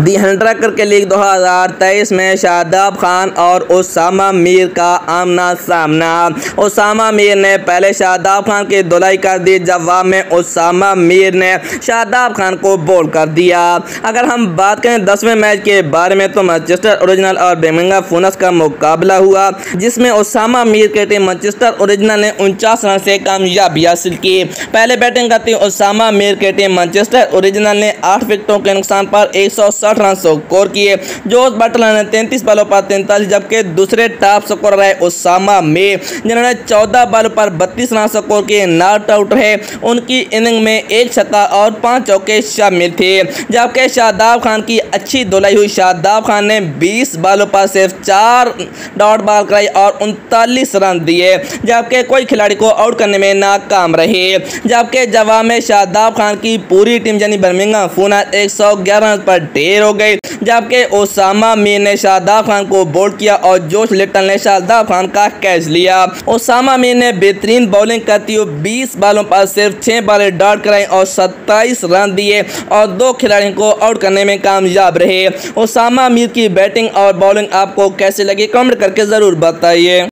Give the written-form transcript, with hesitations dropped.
दी hundred के league 2023 में शादाब खान और उसामा मीर का आमना सामना। उसामा मीर ने पहले शादाब खान की धुलाई कर दी, जवाब में उसामा मीर ने शादाब खान को बोल्ड कर दिया। अगर हम बात करें 10वें मैच के बारे में तो मैनचेस्टर ओरिजिनल और बर्मिंघम फुनस का मुकाबला हुआ, जिसमें उसामा मीर की टीम मैनचेस्टर ओरिजिनल ने 49 रन से कामयाबी हासिल की। पहले बैटिंग करती उसामा मीर की टीम मैनचेस्टर ओरिजिनल ने 8 विकेटों के नुकसान पर 160 रन स्कोर किए। जोस बटलर ने 33 बॉलों पर 43, जबकि दूसरे टॉप स्कोर रहे उसामा मीर, जिन्होंने 14 बॉलों पर 32 रन स्कोर किए, नॉट आउट रहे। उनकी इनिंग में 1 छक्का और 5 चौके शामिल थे। जबकि शादाब खान की अच्छी धुलाई हुई। शादाब खान ने 20 बॉलों पर सिर्फ 4 डॉट बॉल कराई और 39 रन दिए, जबकि कोई खिलाड़ी को आउट करने में नाकाम रहे। जबकि जवाब में शादाब खान की पूरी टीम यानी बर्मिंघम फुनस 111 रन पर ढेर हो गई, जबकि उसामा मीर ने शादाब खान को बोल्ड किया और जोश लिटल ने शादाब खान का कैच लिया। उसामा मीर ने बेहतरीन बॉलिंग करती हुई 20 बॉलों पर सिर्फ 6 बॉलें डॉट कराई और 27 रन दिए और 2 खिलाड़ियों को आउट करने में कामयाब रहे। उसामा मीर की बैटिंग और बॉलिंग आपको कैसे लगी, कमेंट करके ज़रूर बताइए।